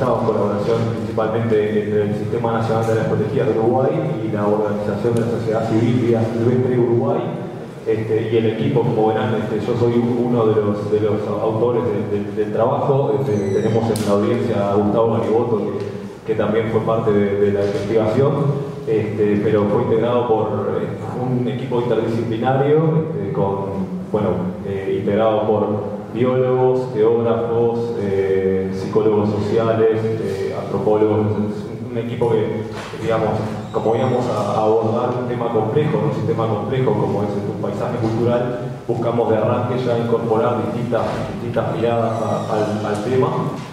realizamos colaboración principalmente entre el Sistema Nacional de las Protegidas de Uruguay y la Organización de la Sociedad Civil Vida Silvestre Uruguay. Y el equipo, como verán, yo soy uno de los autores del trabajo. Tenemos en la audiencia a Gustavo Gariboto, que también fue parte de la investigación, pero fue integrado por un equipo interdisciplinario, integrado por biólogos, geógrafos, psicólogos sociales, antropólogos. Un equipo que, digamos, como íbamos a abordar un tema complejo, un sistema complejo como es un paisaje cultural, buscamos de arranque ya incorporar distintas miradas al tema.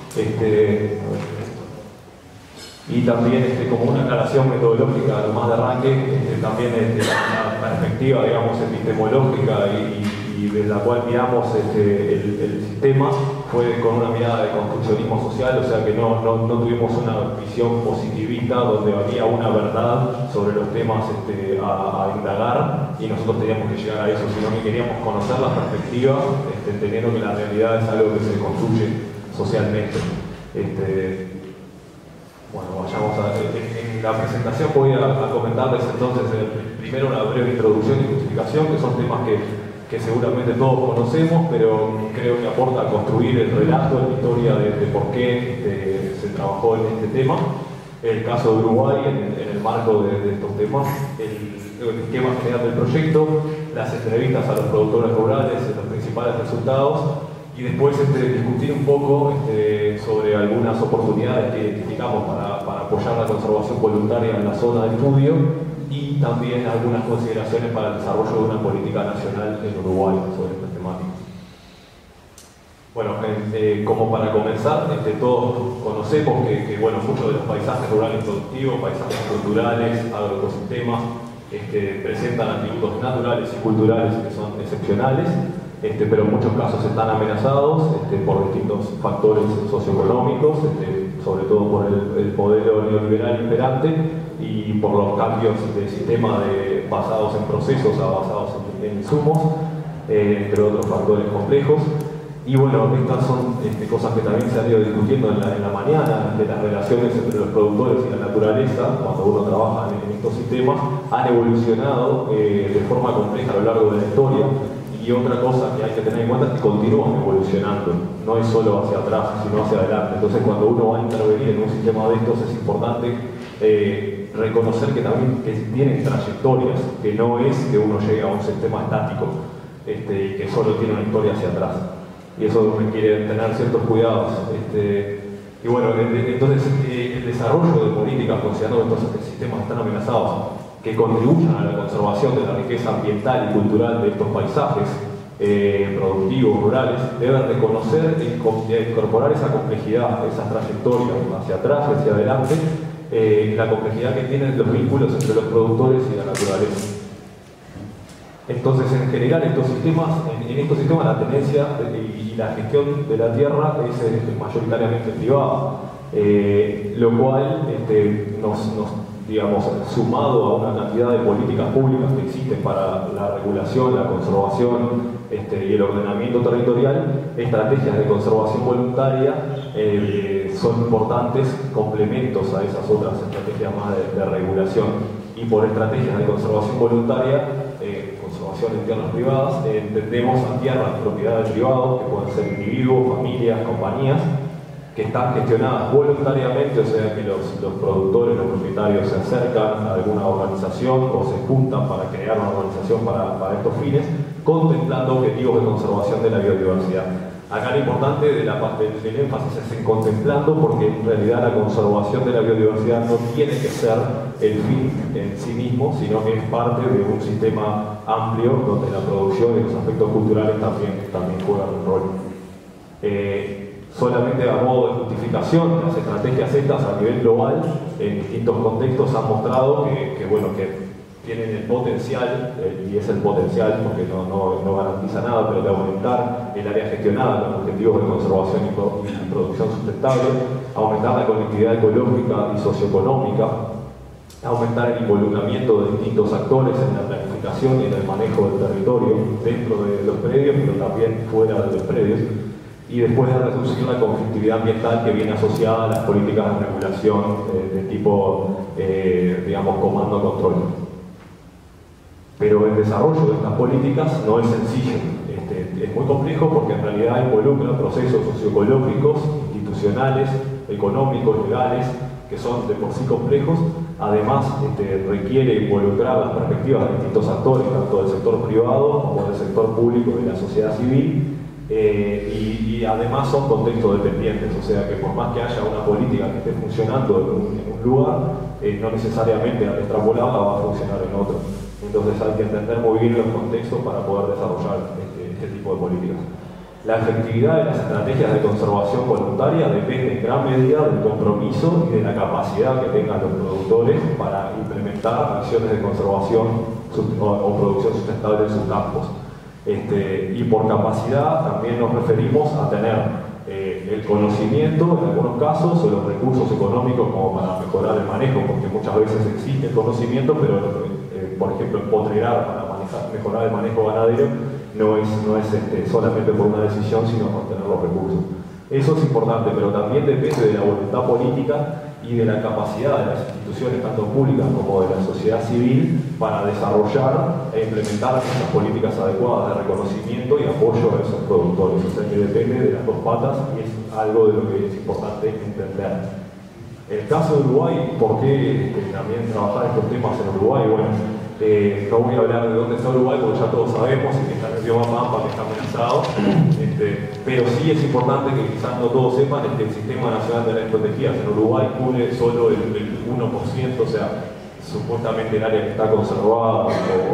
Y también como una aclaración metodológica, además de arranque, también la perspectiva, digamos, epistemológica y de la cual miramos el sistema fue con una mirada de construccionismo social, o sea que no tuvimos una visión positivista donde había una verdad sobre los temas a indagar y nosotros teníamos que llegar a eso, sino que queríamos conocer la perspectiva, entendiendo que la realidad es algo que se construye socialmente. Bueno, vayamos en la presentación voy a comentarles entonces primero una breve introducción y justificación, que son temas que seguramente todos conocemos, pero creo que aporta a construir el relato, la historia de por qué se trabajó en este tema. El caso de Uruguay en el marco de estos temas, el esquema general del proyecto, las entrevistas a los productores rurales, los principales resultados, y después discutir un poco sobre algunas oportunidades que identificamos para apoyar la conservación voluntaria en la zona de estudio y también algunas consideraciones para el desarrollo de una política nacional en Uruguay sobre estas temáticas. Bueno, como para comenzar, todos conocemos que muchos de los paisajes rurales productivos, paisajes culturales, agroecosistemas, presentan atributos naturales y culturales que son excepcionales, pero en muchos casos están amenazados por distintos factores socioeconómicos, sobre todo por el modelo neoliberal imperante y por los cambios de sistema basados en procesos a basados en insumos, entre otros factores complejos. Y bueno, estas son cosas que también se han ido discutiendo en la mañana, de las relaciones entre los productores y la naturaleza, cuando uno trabaja en estos sistemas, han evolucionado de forma compleja a lo largo de la historia. Y otra cosa que hay que tener en cuenta es que continúan evolucionando, no es solo hacia atrás, sino hacia adelante. Entonces, cuando uno va a intervenir en un sistema de estos, es importante reconocer que también tienen trayectorias, que no es que uno llegue a un sistema estático y que solo tiene una historia hacia atrás. Y eso requiere tener ciertos cuidados. Y bueno, entonces el desarrollo de políticas, considerando que estos sistemas están amenazados, que contribuyan a la conservación de la riqueza ambiental y cultural de estos paisajes productivos, rurales, deben reconocer e incorporar esa complejidad, esas trayectorias hacia atrás y hacia adelante, la complejidad que tienen los vínculos entre los productores y la naturaleza. Entonces, en general, en estos sistemas la tenencia y la gestión de la tierra es mayoritariamente privada, lo cual digamos, sumado a una cantidad de políticas públicas que existen para la regulación, la conservación y el ordenamiento territorial, estrategias de conservación voluntaria son importantes complementos a esas otras estrategias más de regulación. Y por estrategias de conservación voluntaria, conservación en tierras privadas, entendemos a tierras propiedad de privados, que pueden ser individuos, familias, compañías, que están gestionadas voluntariamente, o sea que los productores, los propietarios se acercan a alguna organización o se juntan para crear una organización para estos fines, contemplando objetivos de conservación de la biodiversidad. Acá lo importante del énfasis es en contemplando, porque en realidad la conservación de la biodiversidad no tiene que ser el fin en sí mismo, sino que es parte de un sistema amplio donde la producción y los aspectos culturales también juegan un rol. Solamente a modo de justificación, las estrategias estas a nivel global, en distintos contextos, han mostrado que tienen el potencial, y es el potencial porque no garantiza nada, pero de aumentar el área gestionada con objetivos de conservación y producción sustentable, aumentar la conectividad ecológica y socioeconómica, aumentar el involucramiento de distintos actores en la planificación y en el manejo del territorio dentro de los predios, pero también fuera de los predios. y después de reducir la conflictividad ambiental que viene asociada a las políticas de regulación de tipo, digamos, comando-control. Pero el desarrollo de estas políticas no es sencillo, es muy complejo porque en realidad involucra procesos socioecológicos, institucionales, económicos, legales, que son de por sí complejos. Además, requiere involucrar las perspectivas de distintos actores, tanto del sector privado como del sector público de la sociedad civil, y además son contextos dependientes, o sea que por más que haya una política que esté funcionando en un lugar, no necesariamente al extrapolarla va a funcionar en otro. Entonces hay que entender muy bien los contextos para poder desarrollar este tipo de políticas. La efectividad de las estrategias de conservación voluntaria depende en gran medida del compromiso y de la capacidad que tengan los productores para implementar acciones de conservación o producción sustentable en sus campos. Y por capacidad también nos referimos a tener el conocimiento, en algunos casos, o los recursos económicos como para mejorar el manejo, porque muchas veces existe el conocimiento, pero por ejemplo, empotrerar para mejorar el manejo ganadero no es solamente por una decisión, sino por tener los recursos. Eso es importante, pero también depende de la voluntad política y de la capacidad de las instituciones, tanto públicas como de la sociedad civil, para desarrollar e implementar esas políticas adecuadas de reconocimiento y apoyo a esos productores. O sea que depende de las dos patas y es algo de lo que es importante entender. El caso de Uruguay, ¿por qué también trabajar estos temas en Uruguay? Bueno, no voy a hablar de dónde está Uruguay, porque ya todos sabemos que está en el bioma Pampa, que está amenazado, pero sí es importante que quizás no todos sepan que el Sistema Nacional de Áreas Protegidas en Uruguay cubre solo el 1%, o sea, supuestamente el área que está conservada,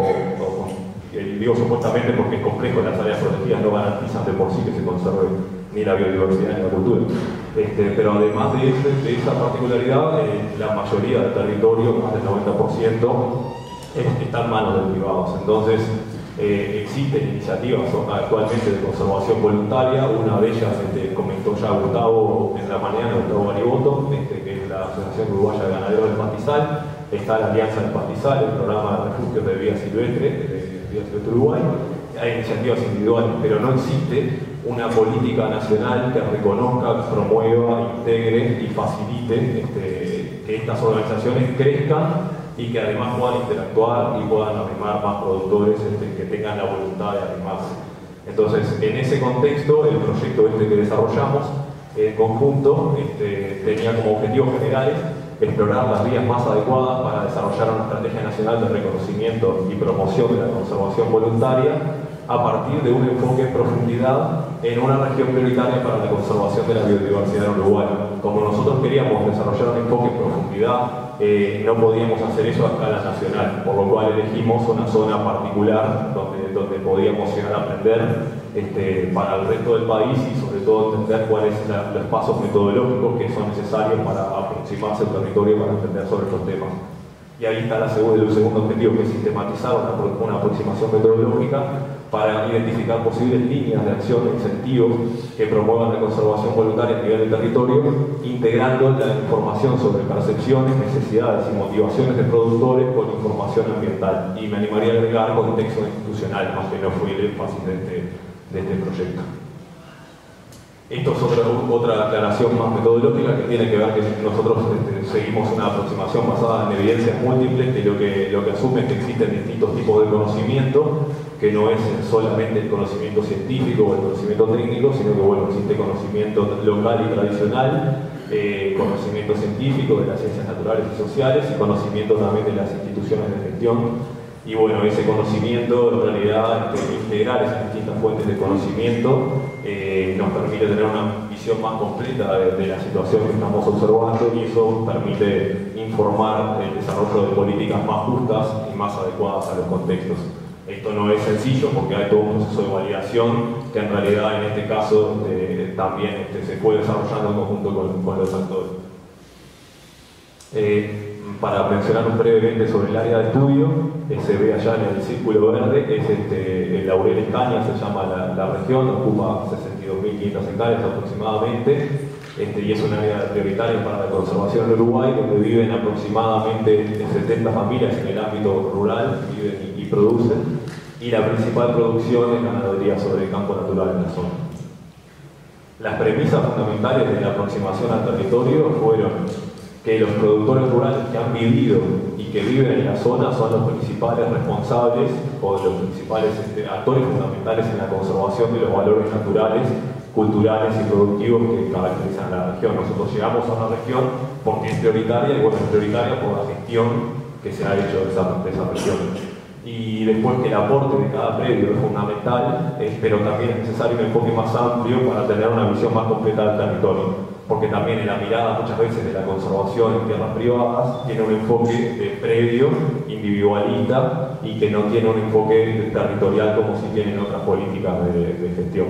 digo supuestamente porque es complejo, las áreas protegidas no garantizan de por sí que se conserve ni la biodiversidad ni la cultura. Pero además de esa particularidad, la mayoría del territorio, más del 90%, está en manos de privados. Entonces, existen iniciativas actualmente de conservación voluntaria. Una de ellas comentó ya Gustavo en la mañana, Gustavo Gariboto, que es la Asociación Uruguaya de Ganaderos del Pastizal. Está la Alianza del Pastizal, el programa de refugios de vida silvestre, Uruguay. Hay iniciativas individuales, pero no existe una política nacional que reconozca, promueva, integre y facilite que estas organizaciones crezcan y que además puedan interactuar y puedan animar más productores que tengan la voluntad de animarse. Entonces, en ese contexto, el proyecto que desarrollamos en conjunto tenía como objetivos generales explorar las vías más adecuadas para desarrollar una estrategia nacional de reconocimiento y promoción de la conservación voluntaria a partir de un enfoque en profundidad en una región prioritaria para la conservación de la biodiversidad en Uruguay. Como nosotros queríamos desarrollar un enfoque en profundidad, no podíamos hacer eso a escala nacional, por lo cual elegimos una zona particular donde podíamos llegar a aprender para el resto del país y sobre todo entender cuáles son los pasos metodológicos que son necesarios para aproximarse al territorio para entender sobre estos temas. Y ahí está el segundo objetivo, que es sistematizar una aproximación metodológica para identificar posibles líneas de acción e incentivos que promuevan la conservación voluntaria a nivel del territorio, integrando la información sobre percepciones, necesidades y motivaciones de productores con información ambiental. Y me animaría a agregar contexto institucional, más que no fue el énfasis de este proyecto. Esto es otra aclaración más metodológica que tiene que ver que nosotros seguimos una aproximación basada en evidencias múltiples que lo que asume es que existen distintos tipos de conocimiento, que no es solamente el conocimiento científico o el conocimiento técnico, sino que bueno, existe conocimiento local y tradicional, conocimiento científico de las ciencias naturales y sociales y conocimiento también de las instituciones de gestión. Y bueno, ese conocimiento, en realidad, integrar esas distintas fuentes de conocimiento nos permite tener una visión más completa de la situación que estamos observando y eso permite informar el desarrollo de políticas más justas y más adecuadas a los contextos. Esto no es sencillo porque hay todo un proceso de validación que en realidad en este caso también se fue desarrollando en conjunto con los actores. Para mencionar brevemente sobre el área de estudio, se ve allá en el círculo verde, es el Laurel Escaña, se llama la región, ocupa 62.500 hectáreas aproximadamente, y es un área prioritaria para la conservación en Uruguay, donde viven aproximadamente 70 familias en el ámbito rural, viven y producen, y la principal producción es ganadería sobre el campo natural en la zona. Las premisas fundamentales de la aproximación al territorio fueron que los productores rurales que han vivido y que viven en la zona son los principales responsables o los principales actores fundamentales en la conservación de los valores naturales, culturales y productivos que caracterizan a la región. Nosotros llegamos a una región porque es prioritaria y bueno, es prioritaria por la gestión que se ha hecho de esa región. Y después que el aporte de cada predio es fundamental, pero también es necesario un enfoque más amplio para tener una visión más completa del territorio. Porque también en la mirada muchas veces de la conservación en tierras privadas tiene un enfoque de predio, individualista y que no tiene un enfoque territorial como si tienen otras políticas de gestión.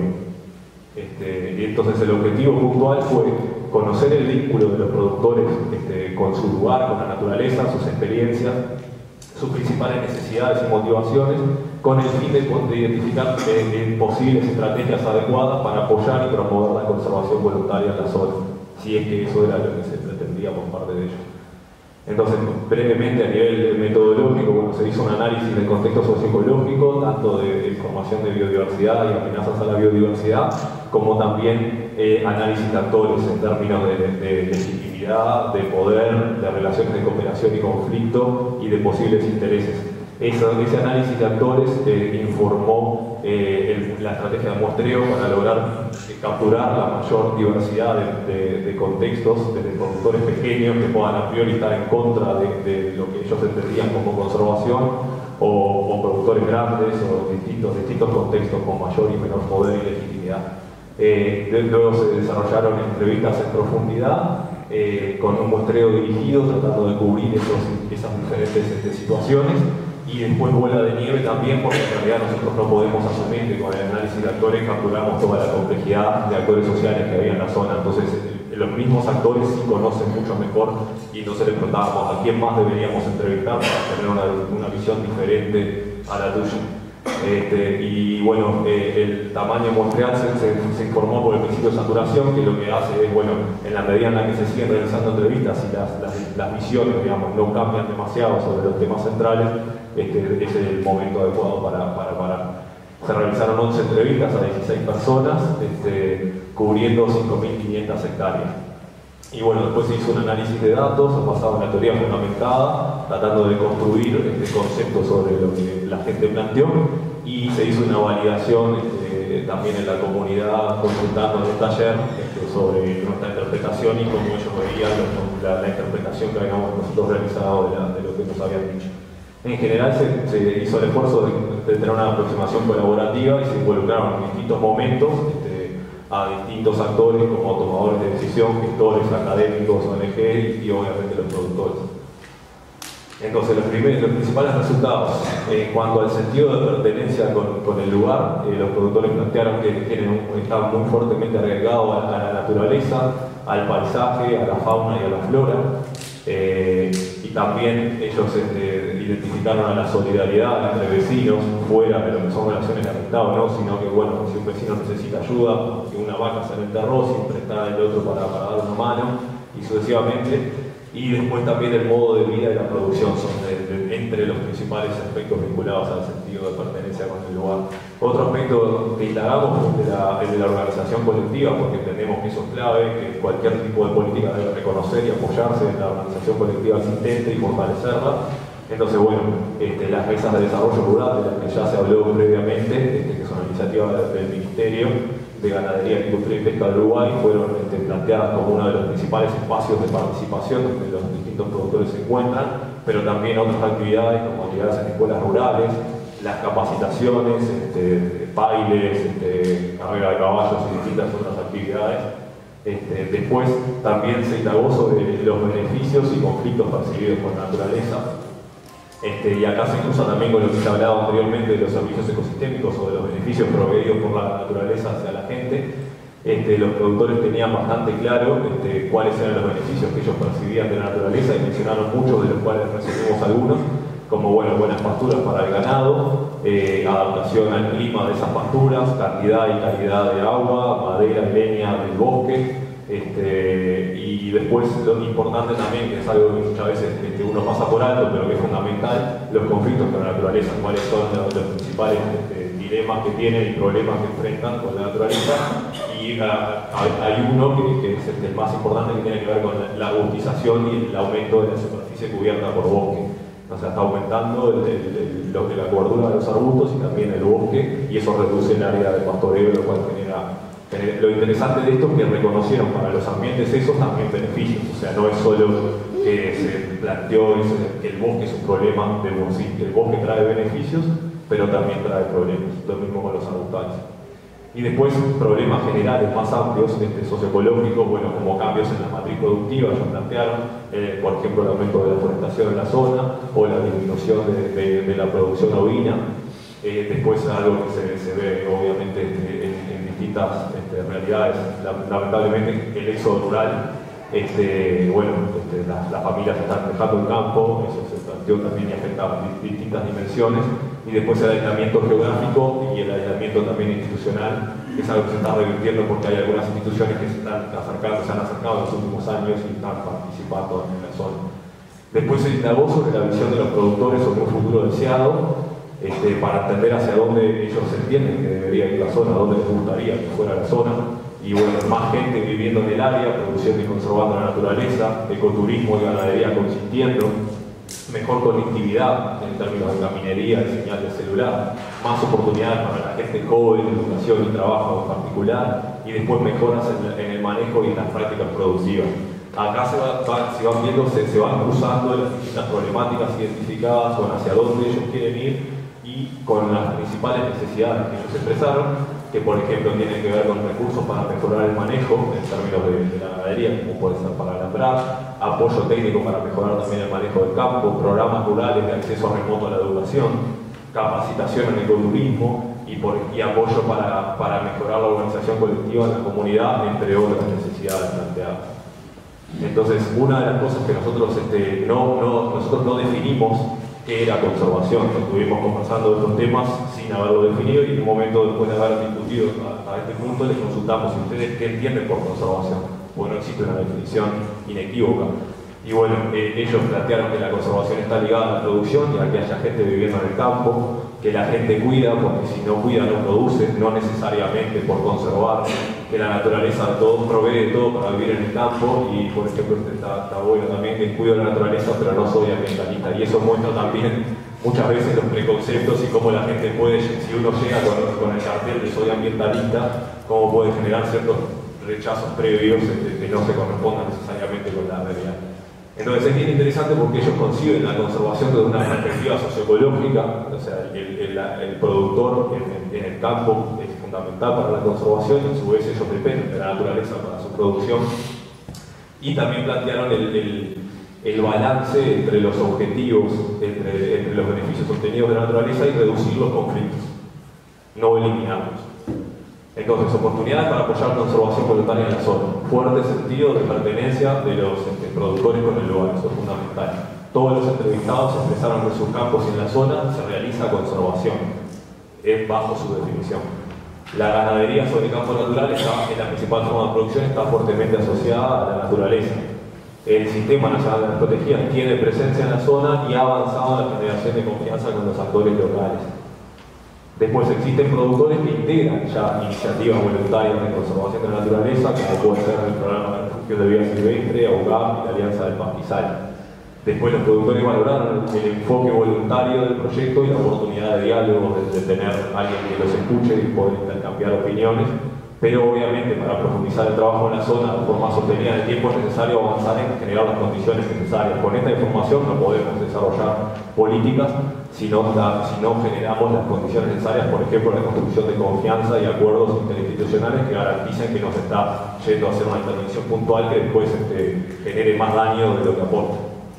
Y entonces el objetivo puntual fue conocer el vínculo de los productores con su lugar, con la naturaleza, sus experiencias, sus principales necesidades y motivaciones, con el fin de identificar posibles estrategias adecuadas para apoyar y promover la conservación voluntaria en la zona, si es que eso era lo que se pretendía por parte de ellos. Entonces, brevemente a nivel metodológico, bueno, se hizo un análisis del contexto socioecológico, tanto de información de biodiversidad y amenazas a la biodiversidad, como también análisis de actores en términos de legitimidad, de poder, de relaciones de cooperación y conflicto y de posibles intereses. Ese análisis de actores informó la estrategia de muestreo para lograr capturar la mayor diversidad de contextos, de productores pequeños que puedan a priori estar en contra de lo que ellos entendían como conservación, o productores grandes o distintos contextos con mayor y menor poder y legitimidad. Luego se desarrollaron entrevistas en profundidad con un muestreo dirigido tratando de cubrir esas diferentes situaciones. Y después bola de nieve también, porque en realidad nosotros no podemos asumir que con el análisis de actores capturamos toda la complejidad de actores sociales que había en la zona. Entonces, los mismos actores sí conocen mucho mejor y entonces les preguntábamos a quién más deberíamos entrevistar para tener una visión diferente a la tuya. Y bueno, el tamaño muestreal se informó por el principio de saturación, que lo que hace es, bueno, en la medida en la que se siguen realizando entrevistas y las visiones, digamos, no cambian demasiado sobre los temas centrales, es el momento adecuado para parar. Se realizaron 11 entrevistas a 16 personas, cubriendo 5.500 hectáreas. Y bueno, después se hizo un análisis de datos basado en la teoría fundamentada, tratando de construir conceptos sobre lo que la gente planteó, y se hizo una validación también en la comunidad, consultando en el taller sobre nuestra interpretación y cómo ellos veían la interpretación que habíamos nosotros realizado de lo que nos habían dicho. En general se hizo el esfuerzo de tener una aproximación colaborativa y se involucraron en distintos momentos a distintos actores como tomadores de decisión, gestores, académicos, ONG y obviamente los productores. Entonces los principales resultados en cuanto al sentido de pertenencia con el lugar, los productores plantearon que están muy fuertemente arraigados a la naturaleza, al paisaje, a la fauna y a la flora. Y también ellos identificaron a la solidaridad entre vecinos, fuera de lo que son relaciones de amistad o no, sino que bueno, si un vecino necesita ayuda, que una vaca se le enterró, siempre está el otro para dar una mano, y sucesivamente. Y después también el modo de vida y la producción son entre los principales aspectos vinculados al sentido de pertenencia con el lugar. Otro aspecto que indagamos es el de la organización colectiva, porque entendemos que eso es clave, que cualquier tipo de política debe reconocer y apoyarse en la organización colectiva existente y fortalecerla. Entonces, bueno, las mesas de desarrollo rural, de las que ya se habló previamente, que son una iniciativa del Ministerio de Ganadería, Industria y Pesca de Uruguay, fueron planteadas como uno de los principales espacios de participación donde los distintos productores se encuentran, pero también otras actividades como actividades en escuelas rurales, las capacitaciones, bailes, carrera de caballos y distintas otras actividades. Después también se indagó sobre los beneficios y conflictos percibidos por la naturaleza. Y acá se cruza también con lo que se hablaba anteriormente de los servicios ecosistémicos o de los beneficios proveídos por la naturaleza hacia la gente. Los productores tenían bastante claro cuáles eran los beneficios que ellos percibían de la naturaleza, y mencionaron muchos, de los cuales resumimos algunos, como bueno, buenas pasturas para el ganado, adaptación al clima de esas pasturas, cantidad y calidad de agua, madera y leña del bosque. Y después lo importante también, que es algo que muchas veces uno pasa por alto, pero que es fundamental, los conflictos con la naturaleza, cuáles son los principales dilemas que tienen y problemas que enfrentan con la naturaleza, y y hay uno que es el más importante, que tiene que ver con la agudización y el aumento de la superficie cubierta por bosque. O sea, está aumentando la cobertura de los arbustos y también el bosque, y eso reduce el área de pastoreo, lo cual genera. Lo interesante de esto es que reconocieron para los ambientes esos también beneficios. O sea, no es solo que se planteó que el bosque es un problema de por sí, que el bosque trae beneficios, pero también trae problemas. Lo mismo con los arbustales. Y después problemas generales más amplios, socioecológicos, bueno, como cambios en la matriz productiva, ya plantearon, por ejemplo, el aumento de la forestación en la zona o la disminución de la producción ovina. Después algo que se ve obviamente en distintas realidades, lamentablemente el éxodo rural, las familias están dejando el campo, eso se planteó también y afecta distintas dimensiones. Y después el aislamiento geográfico y el aislamiento también institucional, que es algo que se está revirtiendo porque hay algunas instituciones que se han acercado en los últimos años y están participando en la zona. Después se indagó sobre la visión de los productores sobre un futuro deseado, para entender hacia dónde ellos entienden que debería ir la zona, dónde les gustaría que fuera la zona. Y bueno, más gente viviendo en el área, produciendo y conservando la naturaleza, ecoturismo y ganadería coexistiendo, mejor conectividad en términos de caminería, de señal de celular, más oportunidades para la gente joven, educación y trabajo en particular, y después mejoras en el manejo y en las prácticas productivas. Acá se van viendo, se van cruzando las distintas problemáticas identificadas con hacia dónde ellos quieren ir y con las principales necesidades que ellos expresaron, que por ejemplo tienen que ver con recursos para mejorar el manejo en términos de la ganadería, como puede ser para alambrar, apoyo técnico para mejorar también el manejo del campo, programas rurales de acceso remoto a la educación, capacitación en ecoturismo y apoyo para mejorar la organización colectiva de la comunidad, entre otras necesidades planteadas. Entonces, una de las cosas que nosotros no definimos qué era conservación. Estuvimos conversando de estos temas sin haberlo definido y en un momento después de haber discutido a este punto les consultamos si ustedes qué entienden por conservación, porque no existe una definición inequívoca. Y bueno, ellos plantearon que la conservación está ligada a la producción y a que haya gente viviendo en el campo, que la gente cuida, porque si no cuida no produce, no necesariamente por conservar, que la naturaleza provee de todo para vivir en el campo, y por ejemplo está bueno también que cuido la naturaleza pero no soy ambientalista, y eso muestra también muchas veces los preconceptos y cómo la gente puede, si uno llega con el cartel de soy ambientalista, cómo puede generar ciertos rechazos previos que no se correspondan necesariamente con la realidad. Entonces es bien interesante porque ellos conciben la conservación desde una perspectiva socioecológica, o sea, el productor en el campo es fundamental para la conservación y a su vez ellos dependen de la naturaleza para su producción. Y también plantearon el balance entre los objetivos, entre los beneficios obtenidos de la naturaleza y reducir los conflictos, no eliminarlos. Entonces, oportunidades para apoyar conservación voluntaria en la zona. Fuerte sentido de pertenencia de los productores con el lugar, eso es fundamental. Todos los entrevistados expresaron que en sus campos y en la zona se realiza conservación, es bajo su definición. La ganadería sobre campos naturales es la principal forma de producción, está fuertemente asociada a la naturaleza. El Sistema Nacional de las Protegidas tiene presencia en la zona y ha avanzado en la generación de confianza con los actores locales. Después existen productores que integran ya iniciativas voluntarias de conservación de la naturaleza, como puede ser el Programa de Refugio de Vida Silvestre, AUGAP y la Alianza del Pastizal. Después los productores valoraron el enfoque voluntario del proyecto y la oportunidad de diálogo, de tener a alguien que los escuche y poder intercambiar opiniones, pero obviamente para profundizar el trabajo en la zona de forma sostenida en el tiempo es necesario avanzar en generar las condiciones necesarias. Con esta información no podemos desarrollar políticas si no generamos las condiciones necesarias, por ejemplo, la construcción de confianza y acuerdos interinstitucionales que garanticen que no se está yendo a hacer una intervención puntual que después genere más daño de lo que aporta.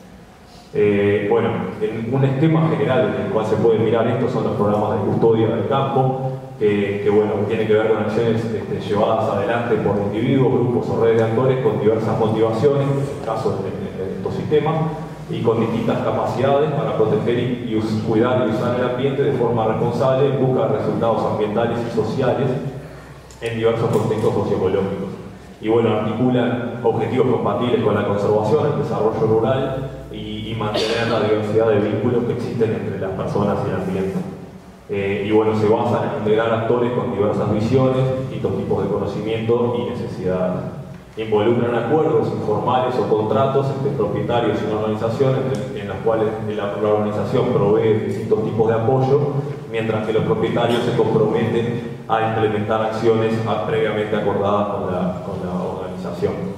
Bueno, en un esquema general en el cual se puede mirar esto son los programas de custodia del campo, que bueno, tiene que ver con acciones llevadas adelante por individuos, grupos o redes de actores con diversas motivaciones, en el caso de estos sistemas, y con distintas capacidades para proteger y cuidar y usar el ambiente de forma responsable en busca de resultados ambientales y sociales en diversos contextos socioecológicos. Y bueno, articulan objetivos compatibles con la conservación, el desarrollo rural y mantener la diversidad de vínculos que existen entre las personas y el ambiente. Y bueno, se basan en integrar actores con diversas visiones, distintos tipos de conocimiento y necesidades. Involucran acuerdos informales o contratos entre propietarios y una organización en los cuales la organización provee distintos tipos de apoyo, mientras que los propietarios se comprometen a implementar acciones previamente acordadas con la organización.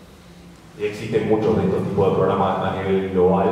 Y existen muchos de estos tipos de programas a nivel global,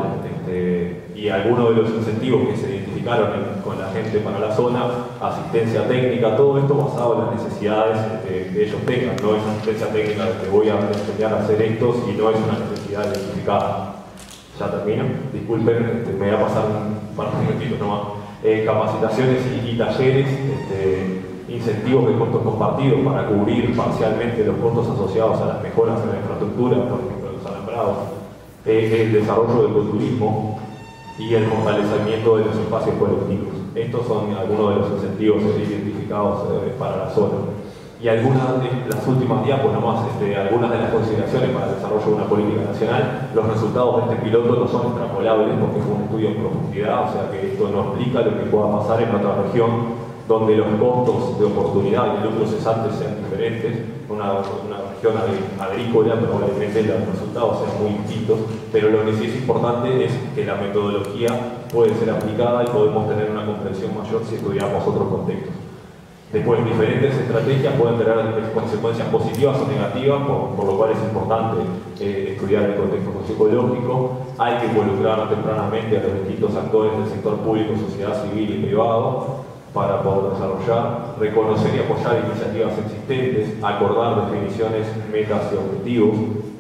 y algunos de los incentivos que se identificaron con la gente para la zona, asistencia técnica, todo esto basado en las necesidades que ellos tengan. No es asistencia técnica de que voy a enseñar a hacer esto, y no es una necesidad identificada. Ya termino, disculpen, me voy a pasar un par de minutitos nomás. Capacitaciones y talleres, incentivos de costos compartidos para cubrir parcialmente los costos asociados a las mejoras en la infraestructura, por ejemplo, los alambrados, el desarrollo del ecoturismo y el fortalecimiento de los espacios colectivos. Estos son algunos de los incentivos identificados para la zona. Y algunas de las últimas diapos nomás, algunas de las consideraciones para el desarrollo de una política nacional. Los resultados de este piloto no son extrapolables porque fue un estudio en profundidad, o sea que esto no explica lo que pueda pasar en otra región donde los costos de oportunidad y de lucros cesantes sean diferentes. Una región agrícola probablemente los resultados sean muy distintos, pero lo que sí es importante es que la metodología puede ser aplicada y podemos tener una comprensión mayor si estudiamos otros contextos. Después, diferentes estrategias pueden tener consecuencias positivas o negativas, por lo cual es importante estudiar el contexto socioecológico. Hay que involucrar tempranamente a los distintos actores del sector público, sociedad civil y privado, para poder desarrollar, reconocer y apoyar iniciativas existentes, acordar definiciones, metas y objetivos.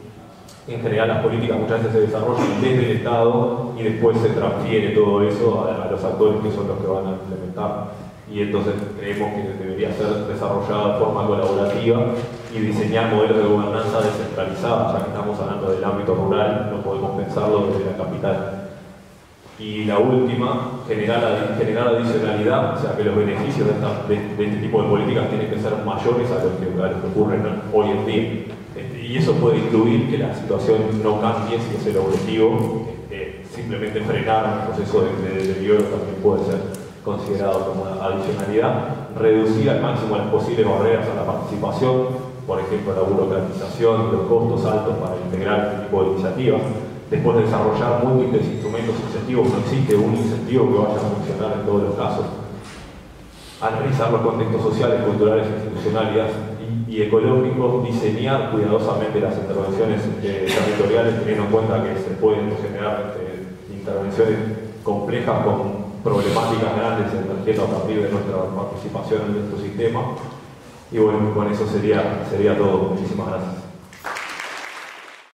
En general, las políticas muchas veces se desarrollan desde el Estado y después se transfiere todo eso a los actores que son los que van a implementar. Y entonces creemos que debería ser desarrollada de forma colaborativa y diseñar modelos de gobernanza descentralizados, ya que estamos hablando del ámbito rural, no podemos pensarlo desde la capital. Y la última, generar adicionalidad, o sea que los beneficios de este tipo de políticas tienen que ser mayores a los que ocurren hoy en día. Y eso puede incluir que la situación no cambie si es el objetivo, simplemente frenar el proceso de deterioro también puede ser considerado como una adicionalidad, reducir al máximo las posibles barreras a la participación, por ejemplo la burocratización, los costos altos para integrar este tipo de iniciativas. Después de desarrollar múltiples instrumentos incentivos, no existe un incentivo que vaya a funcionar en todos los casos. Analizar los contextos sociales, culturales, institucionales y ecológicos, diseñar cuidadosamente las intervenciones territoriales, teniendo en cuenta que se pueden generar intervenciones complejas con problemáticas grandes emergiendo a partir de nuestra participación en nuestro sistema. Y bueno, con eso sería todo. Muchísimas gracias.